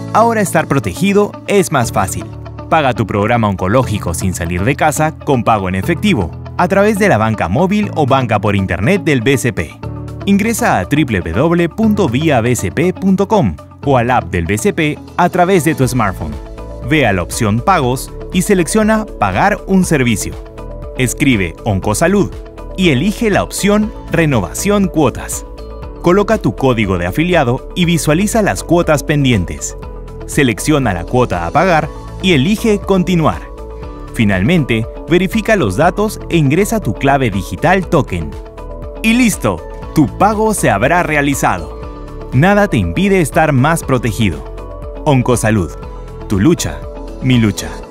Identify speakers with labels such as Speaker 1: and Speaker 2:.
Speaker 1: Ahora estar protegido es más fácil. Paga tu programa oncológico sin salir de casa con pago en efectivo, a través de la banca móvil o banca por internet del BCP. Ingresa a www.viabcp.com o al app del BCP a través de tu smartphone. Ve a la opción Pagos y selecciona Pagar un servicio. Escribe Oncosalud y elige la opción Renovación Cuotas. Coloca tu código de afiliado y visualiza las cuotas pendientes. Selecciona la cuota a pagar y elige Continuar. Finalmente, verifica los datos e ingresa tu clave digital token. ¡Y listo! Tu pago se habrá realizado. Nada te impide estar más protegido. Oncosalud. Tu lucha, mi lucha.